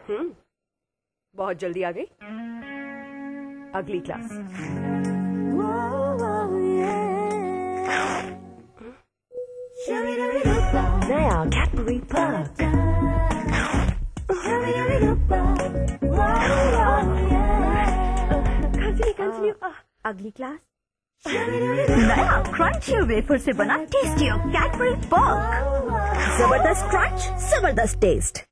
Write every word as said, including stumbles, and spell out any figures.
हम्म, बहुत जल्दी आ गई। अगली क्लास। नया कैडबरी पर्क। Continue continue. अगली क्लास। नया क्रंची वेफर से बना टेस्टी कैडबरी पर्क। जबरदस्त क्रंच, जबरदस्त टेस्ट।